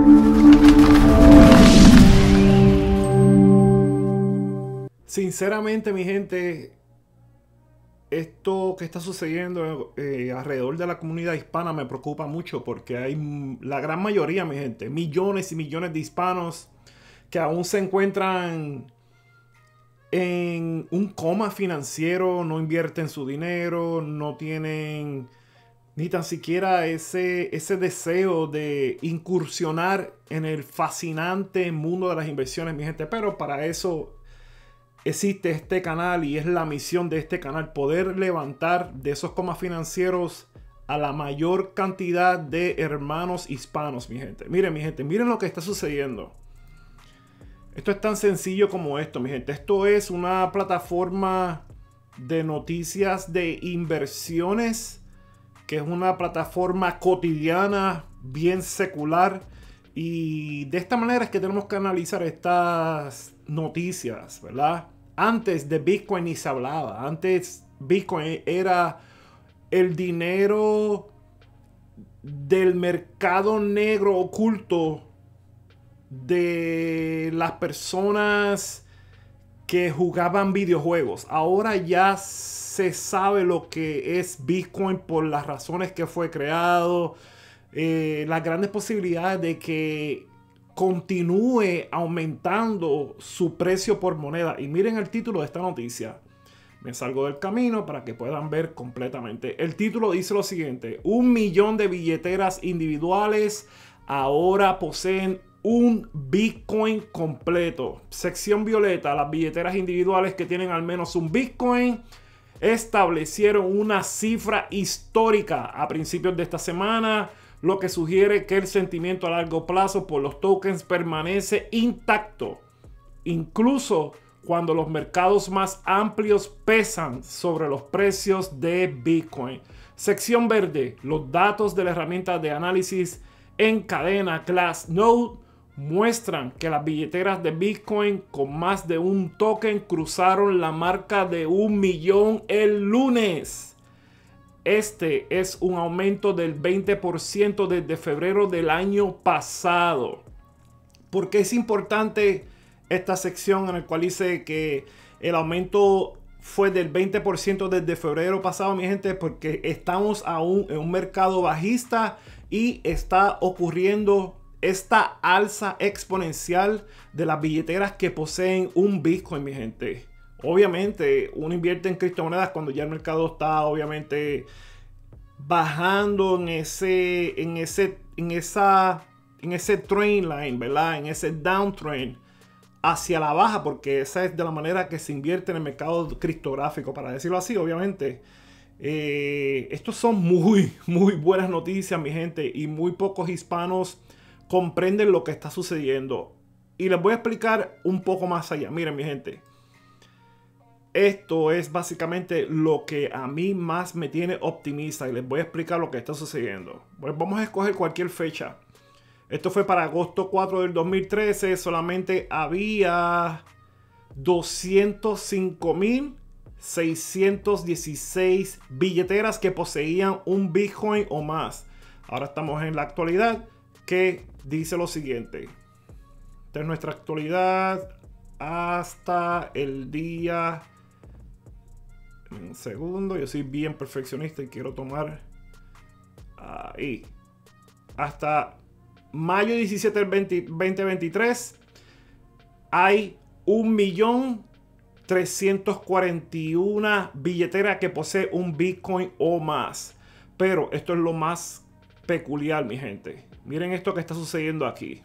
Sinceramente, mi gente, esto que está sucediendo alrededor de la comunidad hispana me preocupa mucho porque hay la gran mayoría, mi gente, millones y millones de hispanos que aún se encuentran en un coma financiero, no invierten su dinero, no tienen ni tan siquiera ese deseo de incursionar en el fascinante mundo de las inversiones, mi gente. Pero para eso existe este canal y es la misión de este canal poder levantar de esos comas financieros a la mayor cantidad de hermanos hispanos, mi gente. Miren, mi gente, miren lo que está sucediendo. Esto es tan sencillo como esto, mi gente. Esto es una plataforma de noticias de inversiones, que es una plataforma cotidiana, bien secular. Y de esta manera es que tenemos que analizar estas noticias, ¿verdad? Antes de Bitcoin ni se hablaba. Antes Bitcoin era el dinero del mercado negro oculto de las personas que jugaban videojuegos. Ahora ya se sabe lo que es Bitcoin por las razones que fue creado. Las grandes posibilidades de que continúe aumentando su precio por moneda. Y miren el título de esta noticia. Me salgo del camino para que puedan ver completamente. El título dice lo siguiente: 1 millón de billeteras individuales ahora poseen un Bitcoin completo. Sección violeta: las billeteras individuales que tienen al menos un Bitcoin establecieron una cifra histórica a principios de esta semana, lo que sugiere que el sentimiento a largo plazo por los tokens permanece intacto, incluso cuando los mercados más amplios pesan sobre los precios de Bitcoin. Sección verde: los datos de la herramienta de análisis en cadena Glassnode muestran que las billeteras de Bitcoin con más de un token cruzaron la marca de 1 millón el lunes. Este es un aumento del 20% desde febrero del año pasado. ¿Por qué es importante esta sección en la cual dice que el aumento fue del 20% desde febrero pasado, mi gente? Porque estamos aún en un mercado bajista y está ocurriendo esta alza exponencial de las billeteras que poseen un Bitcoin, mi gente. Obviamente uno invierte en criptomonedas cuando ya el mercado está obviamente bajando en ese train line, ¿verdad? En ese downtrend hacia la baja, porque esa es de la manera que se invierte en el mercado criptográfico, para decirlo así, obviamente. Estos son muy buenas noticias, mi gente, y muy pocos hispanos comprenden lo que está sucediendo. Y les voy a explicar un poco más allá. Miren, mi gente, esto es básicamente lo que a mí más me tiene optimista y les voy a explicar lo que está sucediendo. Pues vamos a escoger cualquier fecha. Esto fue para agosto 4 del 2013. Solamente había 205.616 billeteras que poseían un Bitcoin o más. Ahora estamos en la actualidad, que dice lo siguiente. Esta es nuestra actualidad hasta el día... Un segundo, yo soy bien perfeccionista y quiero tomar ahí. Hasta mayo 17 del 2023 hay 1.341.000 billeteras que posee un Bitcoin o más. Pero esto es lo más peculiar, mi gente. Miren esto que está sucediendo aquí.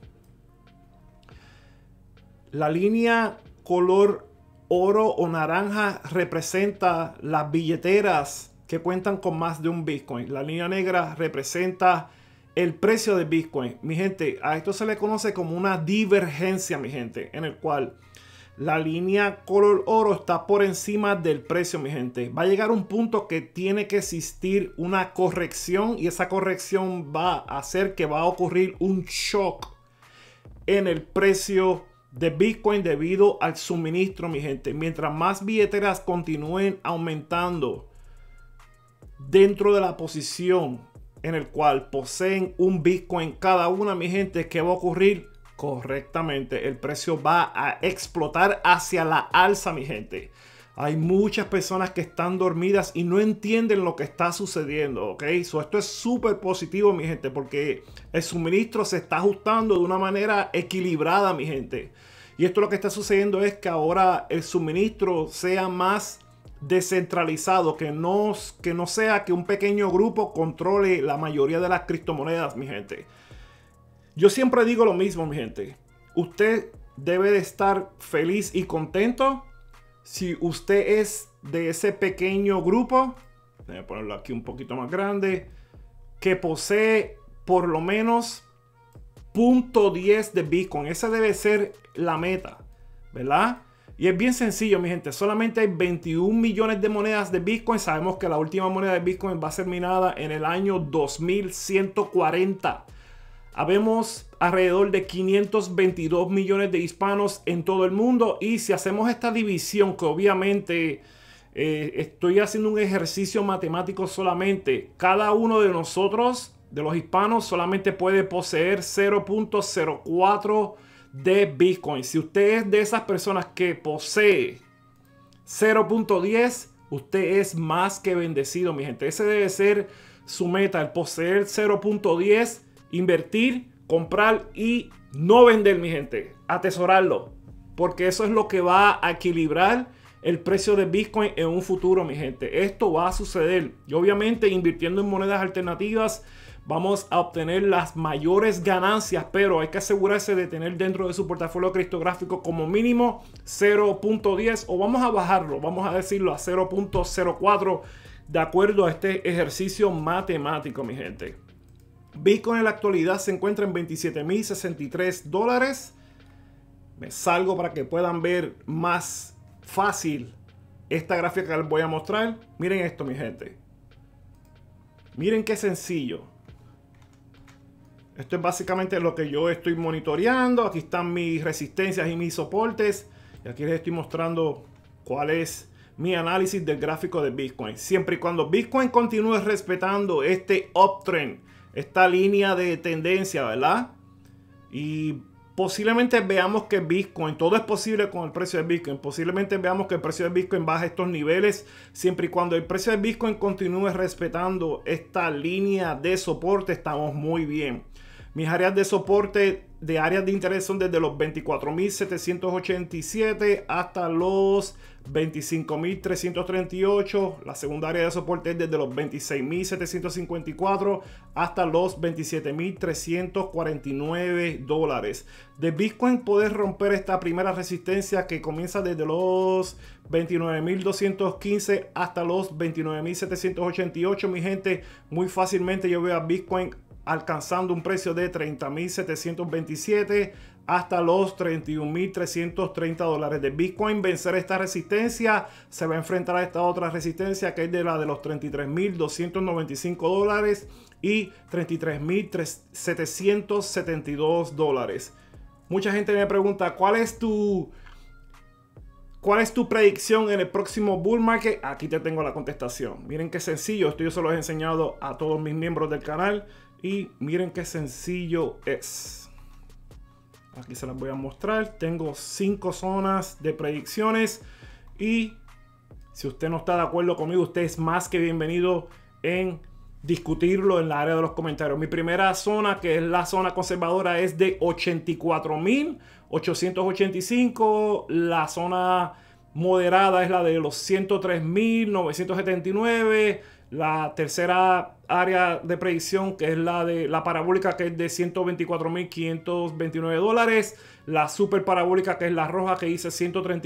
La línea color oro o naranja representa las billeteras que cuentan con más de un Bitcoin. La línea negra representa el precio de Bitcoin. Mi gente, a esto se le conoce como una divergencia, mi gente, en el cual la línea color oro está por encima del precio, mi gente. Va a llegar un punto que tiene que existir una corrección y esa corrección va a hacer que va a ocurrir un shock en el precio de Bitcoin debido al suministro, mi gente. Mientras más billeteras continúen aumentando dentro de la posición en el cual poseen un Bitcoin cada una, mi gente, ¿qué va a ocurrir? Correctamente, el precio va a explotar hacia la alza, mi gente. Hay muchas personas que están dormidas y no entienden lo que está sucediendo, ¿ok? Esto es súper positivo, mi gente, porque el suministro se está ajustando de una manera equilibrada, mi gente. Y esto lo que está sucediendo es que ahora el suministro sea más descentralizado, que no sea que un pequeño grupo controle la mayoría de las criptomonedas, mi gente. Yo siempre digo lo mismo, mi gente. Usted debe de estar feliz y contento si usted es de ese pequeño grupo, voy a ponerlo aquí un poquito más grande, que posee por lo menos 0.10 de Bitcoin. Esa debe ser la meta, ¿verdad? Y es bien sencillo, mi gente. Solamente hay 21 millones de monedas de Bitcoin. Sabemos que la última moneda de Bitcoin va a ser minada en el año 2140. Habemos alrededor de 522 millones de hispanos en todo el mundo. Y si hacemos esta división, que obviamente estoy haciendo un ejercicio matemático solamente, cada uno de nosotros, de los hispanos, solamente puede poseer 0.04 de Bitcoin. Si usted es de esas personas que posee 0.10, usted es más que bendecido, mi gente. Ese debe ser su meta, el poseer 0.10, invertir, comprar y no vender, mi gente. Atesorarlo, porque eso es lo que va a equilibrar el precio de Bitcoin en un futuro, mi gente. Esto va a suceder. Y obviamente invirtiendo en monedas alternativas vamos a obtener las mayores ganancias, pero hay que asegurarse de tener dentro de su portafolio criptográfico como mínimo 0.10, o vamos a bajarlo, vamos a decirlo a 0.04, de acuerdo a este ejercicio matemático, mi gente. Bitcoin en la actualidad se encuentra en $27,063. Me salgo para que puedan ver más fácil esta gráfica que les voy a mostrar. Miren esto, mi gente. Miren qué sencillo. Esto es básicamente lo que yo estoy monitoreando. Aquí están mis resistencias y mis soportes. Y aquí les estoy mostrando cuál es mi análisis del gráfico de Bitcoin. Siempre y cuando Bitcoin continúe respetando este uptrend, esta línea de tendencia, ¿verdad? Y posiblemente veamos que Bitcoin, todo es posible con el precio de Bitcoin. Posiblemente veamos que el precio de Bitcoin baja estos niveles, siempre y cuando el precio de Bitcoin continúe respetando esta línea de soporte, estamos muy bien. Mis áreas de soporte de áreas de interés son desde los 24.787 hasta los 25.338. La segunda área de soporte es desde los 26.754 hasta los 27.349 dólares. De Bitcoin puedes romper esta primera resistencia que comienza desde los 29.215 hasta los 29.788. Mi gente, muy fácilmente yo veo a Bitcoin alcanzando un precio de 30.727 hasta los 31.330 dólares. De Bitcoin vencer esta resistencia, se va a enfrentar a esta otra resistencia que es de la de los 33.295 dólares y 33.772 dólares. Mucha gente me pregunta, ¿cuál es tu predicción en el próximo bull market? Aquí te tengo la contestación. Miren qué sencillo. Esto yo se lo he enseñado a todos mis miembros del canal. Y miren qué sencillo es. Aquí se las voy a mostrar. Tengo 5 zonas de predicciones. Y si usted no está de acuerdo conmigo, usted es más que bienvenido en discutirlo en la área de los comentarios. Mi primera zona, que es la zona conservadora, es de 84.885. La zona moderada es la de los 103.979. La tercera área de predicción, que es la de la parabólica, que es de 124.529 dólares. La super parabólica, que es la roja, que dice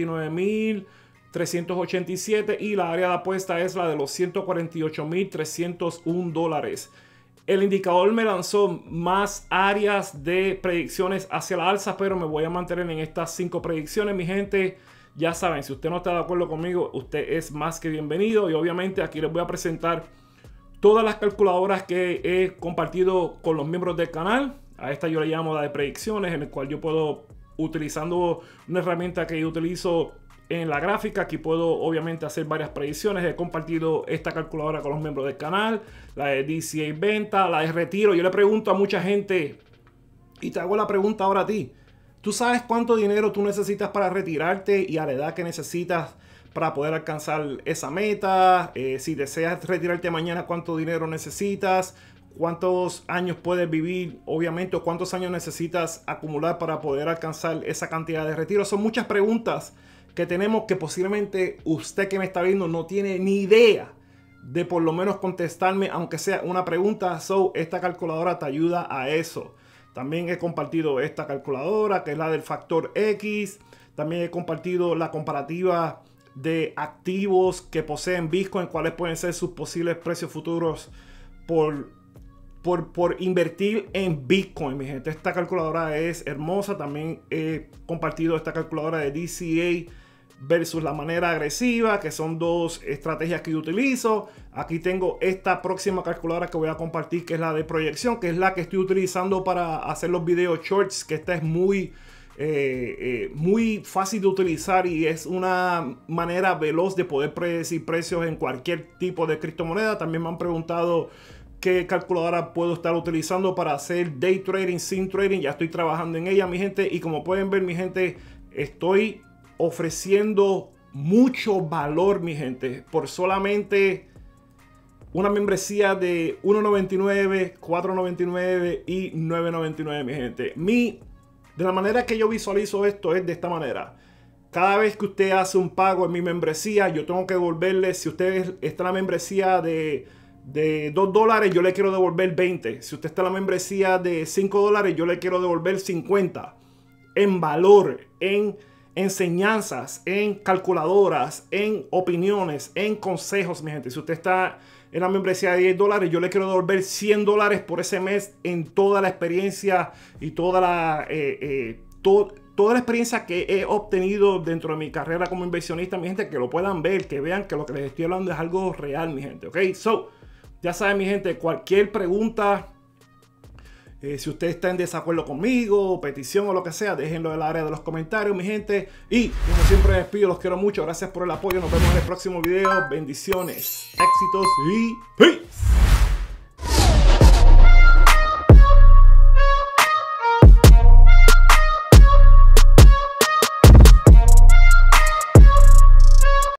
139.387. Y la área de apuesta es la de los 148.301 dólares. El indicador me lanzó más áreas de predicciones hacia la alza, pero me voy a mantener en estas 5 predicciones, mi gente. Ya saben, si usted no está de acuerdo conmigo, usted es más que bienvenido. Y obviamente aquí les voy a presentar todas las calculadoras que he compartido con los miembros del canal. A esta yo le llamo la de predicciones, en el cual yo puedo, utilizando una herramienta que yo utilizo en la gráfica. Aquí puedo obviamente hacer varias predicciones. He compartido esta calculadora con los miembros del canal, la de DCA venta, la de retiro. Yo le pregunto a mucha gente, y te hago la pregunta ahora a ti. ¿Tú sabes cuánto dinero tú necesitas para retirarte y a la edad que necesitas para poder alcanzar esa meta? Si deseas retirarte mañana, ¿cuánto dinero necesitas? ¿Cuántos años puedes vivir? Obviamente, o cuántos años necesitas acumular para poder alcanzar esa cantidad de retiro. Son muchas preguntas que tenemos que posiblemente usted que me está viendo no tiene ni idea de por lo menos contestarme, aunque sea una pregunta. So, esta calculadora te ayuda a eso. También he compartido esta calculadora, que es la del factor X. También he compartido la comparativa de activos que poseen Bitcoin, cuáles pueden ser sus posibles precios futuros por invertir en Bitcoin, mi gente. Esta calculadora es hermosa. También he compartido esta calculadora de DCA versus la manera agresiva, que son dos estrategias que yo utilizo. Aquí tengo esta próxima calculadora que voy a compartir, que es la de proyección, que es la que estoy utilizando para hacer los videos shorts, que esta es muy fácil de utilizar y es una manera veloz de poder predecir precios en cualquier tipo de criptomoneda. También me han preguntado qué calculadora puedo estar utilizando para hacer day trading, sin trading. Ya estoy trabajando en ella, mi gente, y como pueden ver, mi gente, estoy ofreciendo mucho valor, mi gente, por solamente una membresía de $1.99, $4.99 y $9.99, mi gente. De la manera que yo visualizo esto es de esta manera. Cada vez que usted hace un pago en mi membresía, yo tengo que devolverle. Si usted está en la membresía de $2, yo le quiero devolver 20. Si usted está en la membresía de $5, yo le quiero devolver 50. En valor, en enseñanzas, en calculadoras, en opiniones, en consejos, mi gente. Si usted está en la membresía de $10, yo le quiero devolver $100 por ese mes en toda la experiencia y toda la experiencia que he obtenido dentro de mi carrera como inversionista, mi gente, que lo puedan ver, que vean que lo que les estoy hablando es algo real, mi gente, ok. So, ya saben, mi gente, cualquier pregunta, si usted está en desacuerdo conmigo, petición o lo que sea, déjenlo en el área de los comentarios, mi gente. Y como siempre les pido, los quiero mucho. Gracias por el apoyo. Nos vemos en el próximo video. Bendiciones, éxitos y ¡hey!